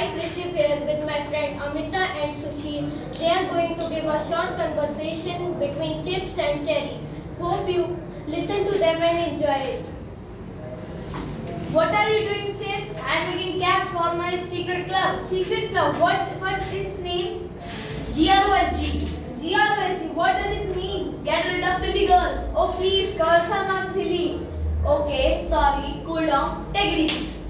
Hi Krishiv here with my friend Amita and Sushil. They are going to give a short conversation between chips and cherry. Hope you listen to them and enjoy it. What are you doing, Chips? I am making cap for my secret club. Secret club. What its name? GROSG. GROSG. What does it mean? Get rid of silly girls. Oh please, girls are not silly. Okay, sorry. Cool down. Take it easy.